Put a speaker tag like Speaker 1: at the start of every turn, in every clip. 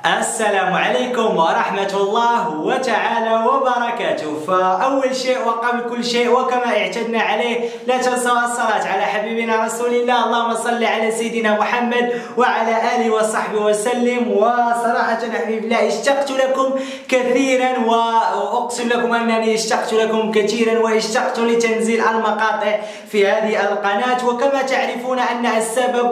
Speaker 1: السلام عليكم ورحمة الله تعالى وبركاته. فأول شيء وقبل كل شيء وكما اعتدنا عليه لا تنسوا الصلاة على حبيبنا رسول الله، اللهم صل على سيدنا محمد وعلى آله وصحبه وسلم. وصراحة حبيب الله اشتقت لكم كثيرا، وأقسم لكم أنني اشتقت لكم كثيرا، واشتقت لتنزيل المقاطع في هذه القناة. وكما تعرفون أن السبب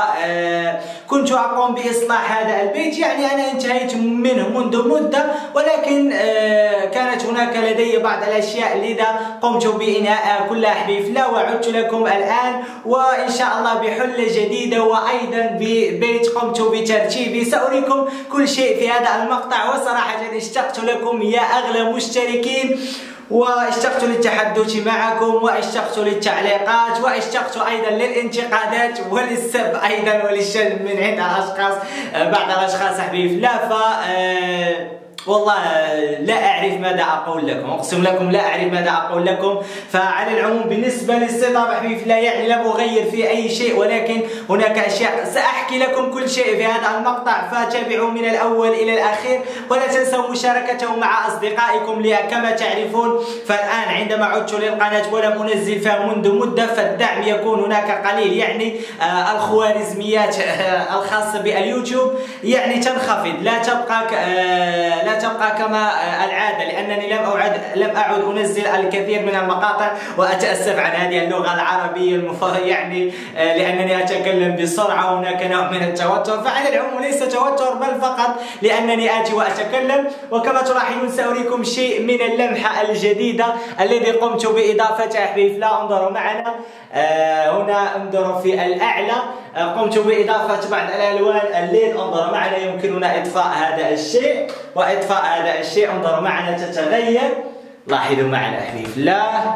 Speaker 1: وكنت أقوم بإصلاح هذا البيت، يعني أنا انتهيت منه منذ مدة، ولكن كانت هناك لدي بعض الأشياء لذا قمت بإنهاء كلها حبيب الله، وعدت لكم الآن وإن شاء الله بحلة جديدة، وأيضا ببيت قمت بترتيبه. سأريكم كل شيء في هذا المقطع. وصراحة اشتقت لكم يا أغلى مشتركين، واشتقت للتحدث معكم، واشتقت للتعليقات، واشتقت ايضا للانتقادات وللسب ايضا وللشتم من عند الاشخاص، بعض الاشخاص حبيب لا. والله لا أعرف ماذا أقول لكم، أقسم لكم لا أعرف ماذا أقول لكم. فعلى العموم بالنسبة للسيطاب حبيب الله يعني لم أغير في أي شيء، ولكن هناك أشياء سأحكي لكم كل شيء في هذا المقطع، فتابعوا من الأول إلى الأخير، ولا تنسوا مشاركته مع أصدقائكم. كما تعرفون فالآن عندما عدت للقناة ولم أنزل فيها منذ مدة، فالدعم يكون هناك قليل، يعني الخوارزميات الخاصة باليوتيوب يعني تنخفض، لا تبقى كما العادة، لأنني لم أعد أنزل الكثير من المقاطع، وأتأسف عن هذه اللغة العربية يعني لأنني أتكلم بسرعة وهناك نوع من التوتر. فعلى العموم ليس توتر، بل فقط لأنني آتي وأتكلم. وكما تلاحظون سأريكم شيء من اللمحة الجديدة الذي قمت بإضافتها حبيب الله. انظروا معنا هنا، انظروا في الأعلى قمت بإضافة بعض الألوان الليل. انظروا معنا، يمكننا إطفاء هذا الشيء وإطفاء هذا الشيء. انظروا معنا تتغير، لاحظوا معنا أحبيب الله.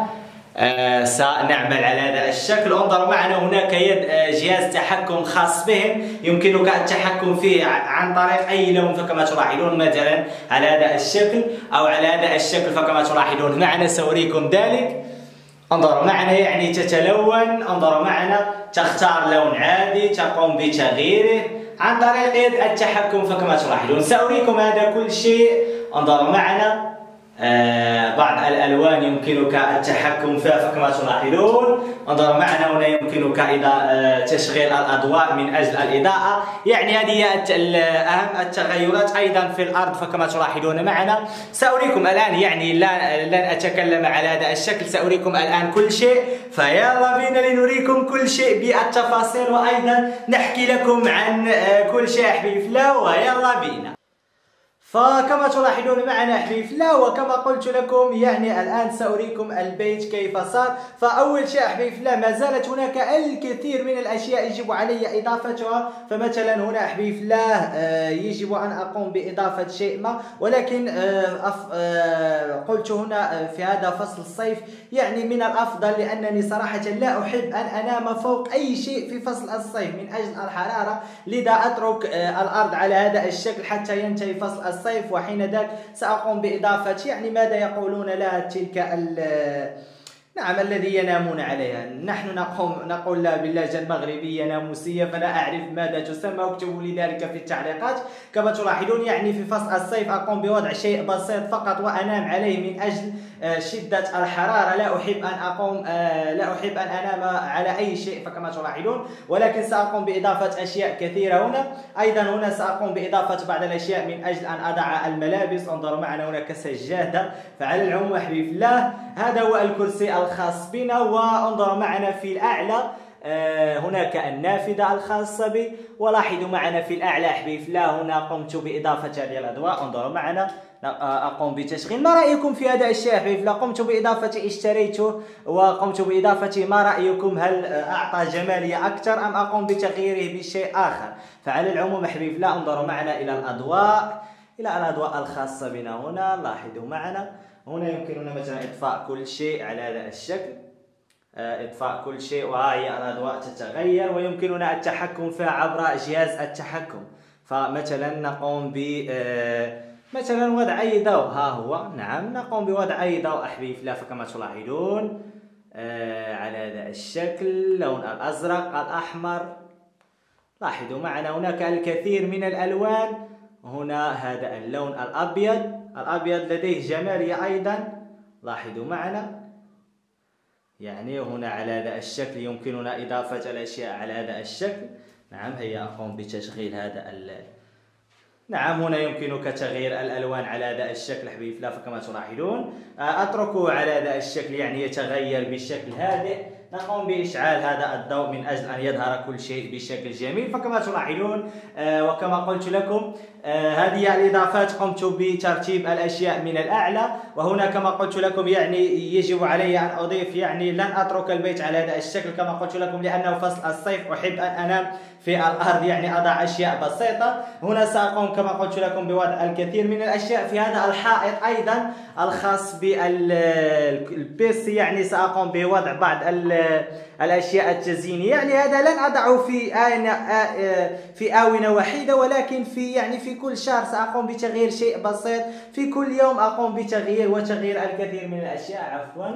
Speaker 1: سنعمل على هذا الشكل. انظروا معنا هناك جهاز تحكم خاص بهم، يمكنك التحكم فيه عن طريق أي لون، فكما تلاحظون مثلا على هذا الشكل أو على هذا الشكل، فكما تلاحظون معنا سأريكم ذلك. انظروا معنا يعني تتلون. انظروا معنا تختار لون عادي، تقوم بتغييره عن طريق التحكم، فكما تلاحظون سأريكم هذا كل شيء. انظروا معنا بعض الألوان يمكنك التحكم فيها، فكما تلاحظون. انظروا معنا هنا يمكنك تشغيل الأضواء من أجل الإضاءة، يعني هذه هي أهم التغيرات. أيضا في الأرض فكما تلاحظون معنا. سأريكم الآن، يعني لن أتكلم على هذا الشكل، سأريكم الآن كل شيء. فيلا بينا لنريكم كل شيء بالتفاصيل، وأيضا نحكي لكم عن كل شيء حبيب الله، ويلا بينا. فكما تلاحظون معنا أحباب الله، وكما قلت لكم يعني الآن سأريكم البيت كيف صار. فأول شيء أحباب الله، ما زالت هناك الكثير من الأشياء يجب علي إضافتها. فمثلا هنا أحباب الله يجب أن أقوم بإضافة شيء ما، ولكن قلت هنا في هذا فصل الصيف يعني من الأفضل، لأنني صراحة لا أحب أن أنام فوق أي شيء في فصل الصيف من أجل الحرارة، لذا أترك الأرض على هذا الشكل حتى ينتهي فصل الصيف، وحين ذاك سأقوم بإضافة يعني ماذا يقولون لها تلك نعم الذي ينامون عليها، نحن نقول لها باللهجة المغربية ناموسية، فلا أعرف ماذا تسمى، اكتبوا لي ذلك في التعليقات. كما تلاحظون يعني في فصل الصيف أقوم بوضع شيء بسيط فقط وأنام عليه من أجل شدة الحرارة. لا أحب أن أنام على أي شيء، فكما تلاحظون. ولكن سأقوم بإضافة أشياء كثيرة هنا. أيضا هنا سأقوم بإضافة بعض الأشياء من أجل أن أضع الملابس. انظروا معنا هناك سجادة. فعلى العموم أحباب الله هذا هو الكرسي الخاص بنا. وانظروا معنا في الأعلى هناك النافذة الخاصة بي، ولاحظوا معنا في الأعلى أحباب الله هنا قمت بإضافة هذه الأضواء. انظروا معنا أقوم بتشغيل. ما رأيكم في هذا الشيء أحباب الله؟ قمت بإضافته، اشتريته وقمت بإضافته. ما رأيكم؟ هل أعطى جمالية أكثر أم أقوم بتغييره بشيء آخر؟ فعلى العموم أحباب الله انظروا معنا إلى الأضواء الخاصة بنا هنا. لاحظوا معنا هنا يمكننا مثلا إطفاء كل شيء على هذا الشكل، إطفاء كل شيء، وها هي الأضواء تتغير، ويمكننا التحكم فيها عبر جهاز التحكم. فمثلا نقوم ب مثلا وضع أي ضوء، ها هو نعم نقوم بوضع أي ضوء أحباب الله، فكما تلاحظون على هذا الشكل، اللون الأزرق، الأحمر. لاحظوا معنا هناك الكثير من الألوان. هنا هذا اللون الأبيض لديه جمالية أيضا، لاحظوا معنا. يعني هنا على هذا الشكل يمكننا إضافة الأشياء على هذا الشكل. نعم، هيا أقوم بتشغيل هذا نعم، هنا يمكنك تغيير الألوان على هذا الشكل حبيبي في الله. فكما تلاحظون أتركه على هذا الشكل، يعني يتغير بشكل هادئ. نقوم بإشعال هذا الضوء من أجل أن يظهر كل شيء بشكل جميل. فكما تلاحظون وكما قلت لكم هذه الإضافات قمت بترتيب الأشياء من الأعلى. وهنا كما قلت لكم يعني يجب علي أن أضيف، يعني لن أترك البيت على هذا الشكل كما قلت لكم، لأنه فصل الصيف أحب أن أنام في الأرض، يعني أضع أشياء بسيطة. هنا سأقوم كما قلت لكم بوضع الكثير من الأشياء في هذا الحائط أيضا الخاص بالبيسي، يعني سأقوم بوضع بعض الأشياء التزيينية. يعني هذا لن أضعه في آونة وحيدة، ولكن في كل شهر سأقوم بتغيير شيء بسيط. في كل يوم أقوم بتغيير الكثير من الأشياء. عفوا.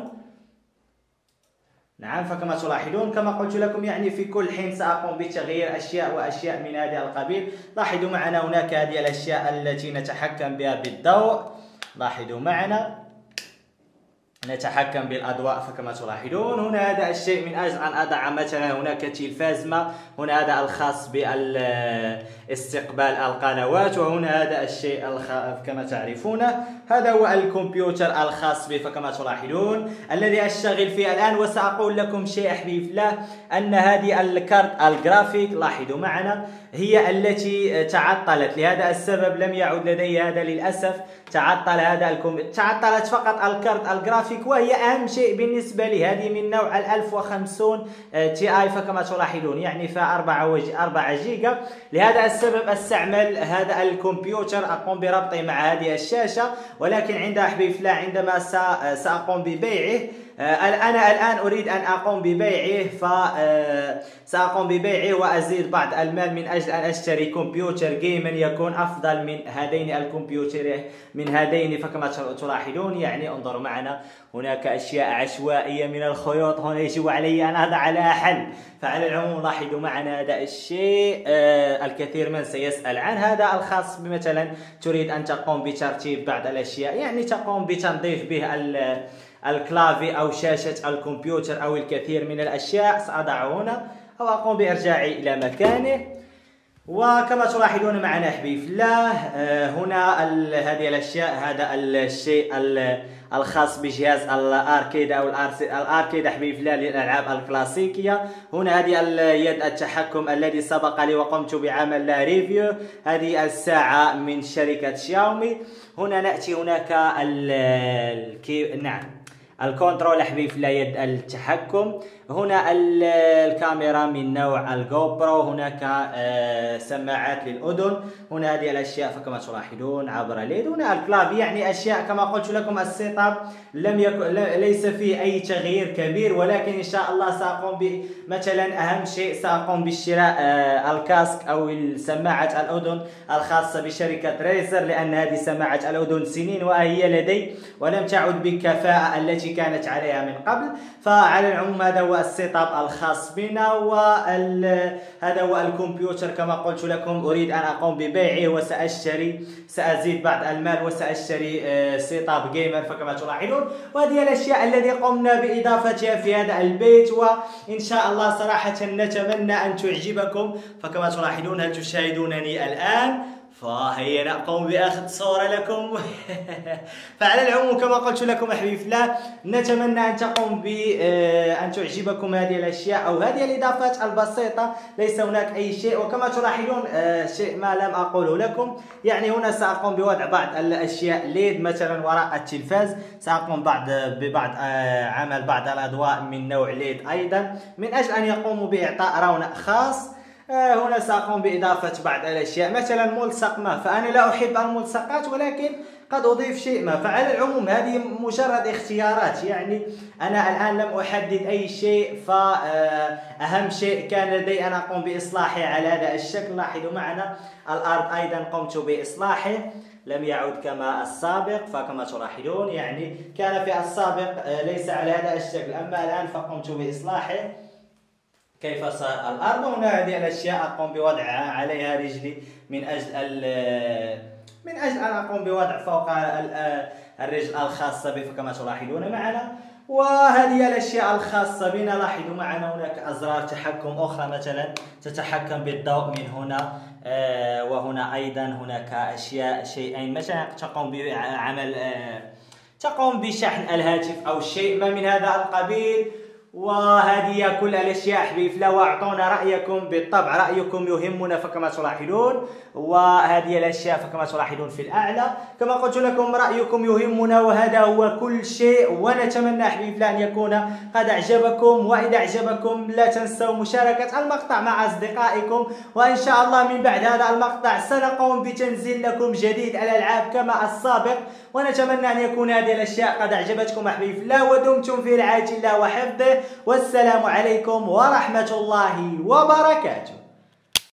Speaker 1: نعم، فكما تلاحظون كما قلت لكم يعني في كل حين سأقوم بتغيير أشياء من هذا القبيل. لاحظوا معنا هناك هذه الأشياء التي نتحكم بها بالضوء. لاحظوا معنا نتحكم بالأضواء. فكما تلاحظون هنا هذا الشيء من أجل أن أضع مثلا هناك تلفاز ما، هنا هذا الخاص باستقبال القنوات، وهنا هذا الشيء كما تعرفون هذا هو الكمبيوتر الخاص به. فكما تلاحظون الذي أشتغل فيه الآن. وسأقول لكم شيء أحبيب الله، أن هذه الكارت الجرافيك لاحظوا معنا هي التي تعطلت، لهذا السبب لم يعد لدي هذا للأسف. تعطلت فقط الكارت الجرافيك، وهي أهم شيء بالنسبة لي. هذه من نوع 1050 تي آي. فكما تلاحظون يعني فيها 4 جيجا. لهذا السبب استعمل هذا الكمبيوتر، أقوم بربطه مع هذه الشاشة. ولكن عندما سأقوم ببيعه، أنا الآن أريد أن أقوم ببيعه، فسأقوم ببيعه وأزيد بعض المال من أجل أن أشتري كمبيوتر جيما يكون أفضل من هذين الكمبيوترين فكما تلاحظون يعني انظروا معنا هناك أشياء عشوائية من الخيوط. هنا يجب علي أن أضع لها حل. فعلى العموم لاحظوا معنا هذا الشيء الكثير من سيسأل عن هذا الخاص بمثلا تريد أن تقوم بترتيب بعض الأشياء، يعني تقوم بتنظيف به الكلافي أو شاشة الكمبيوتر أو الكثير من الأشياء. سأضعه هنا أو أقوم بإرجاعه إلى مكانه. وكما تلاحظون معنا أحبابي في الله هنا هذه الأشياء، هذا الشيء الخاص بجهاز الاركيد او الاركيد أحبابي في الله للألعاب الكلاسيكية. هنا هذه يد التحكم الذي سبق لي وقمت بعمل له ريفيو، هذه الساعة من شركة شاومي. هنا نأتي هناك نعم الكنترول أحبابي في الله يد التحكم. هنا الكاميرا من نوع الجو برو. هناك سماعات للأذن. هنا هذه الأشياء فكما تلاحظون عبر ليد. هنا الكلافي، يعني أشياء كما قلت لكم السيت اب ليس فيه أي تغيير كبير، ولكن إن شاء الله سأقوم مثلا أهم شيء سأقوم بشراء الكاسك أو سماعة الأذن الخاصة بشركة ريزر، لأن هذه سماعة الأذن سنين وهي لدي ولم تعد بالكفاءة التي كانت عليها من قبل. فعلى العموم هذا هو السيت اب الخاص بنا، وهذا هو الكمبيوتر كما قلت لكم. أريد أن أقوم ببيعه سأزيد بعض المال وسأشتري سيت اب جيمر فكما تلاحظون. وهذه الأشياء التي قمنا بإضافتها في هذا البيت، وإن شاء الله صراحة نتمنى أن تعجبكم. فكما تلاحظون هل تشاهدونني الآن؟ فهيا نقوم بأخذ صورة لكم. فعلى العموم كما قلت لكم أحبابي في الله نتمنى أن تقوم أن تعجبكم هذه الأشياء أو هذه الإضافات البسيطة. ليس هناك أي شيء. وكما تلاحظون شيء ما لم أقوله لكم، يعني هنا سأقوم بوضع بعض الأشياء ليد مثلا وراء التلفاز. سأقوم عمل بعض الأضواء من نوع ليد أيضا من أجل أن يقوموا بإعطاء رونق خاص. هنا سأقوم بإضافة بعض الأشياء مثلا ملصق ما، فأنا لا أحب الملصقات ولكن قد أضيف شيء ما. فعلى العموم هذه مجرد اختيارات، يعني أنا الآن لم أحدد أي شيء. فأهم شيء كان لدي أن أقوم بإصلاحه على هذا الشكل. لاحظوا معنا الأرض أيضا قمت بإصلاحه، لم يعد كما السابق. فكما تلاحظون يعني كان في السابق ليس على هذا الشكل، أما الآن فقمت بإصلاحه كيف صار الأرض. هنا هذه الأشياء أقوم بوضعها عليها رجلي من أجل أن أقوم بوضع فوق الرجل الخاصة بي كما تلاحظون معنا. وهذه الأشياء الخاصة بنا. لاحظوا معنا هناك أزرار تحكم أخرى، مثلا تتحكم بالضوء من هنا، وهنا أيضا هناك شيئين مثلا تقوم بشحن الهاتف أو شيء ما من هذا القبيل. وهذه كل الأشياء أحبابي في الله، واعطونا رأيكم، بالطبع رأيكم يهمنا فكما تلاحظون. وهذه الأشياء فكما تلاحظون في الأعلى كما قلت لكم رأيكم يهمنا، وهذا هو كل شيء. ونتمنى أحبابي في الله أن يكون قد أعجبكم، وإذا أعجبكم لا تنسوا مشاركة المقطع مع أصدقائكم. وإن شاء الله من بعد هذا المقطع سنقوم بتنزيل لكم جديد الألعاب كما السابق. ونتمنى أن يكون هذه الأشياء قد أعجبتكم أحبابي في الله، ودمتم في رعاية الله وحفظه، والسلام عليكم ورحمة الله وبركاته.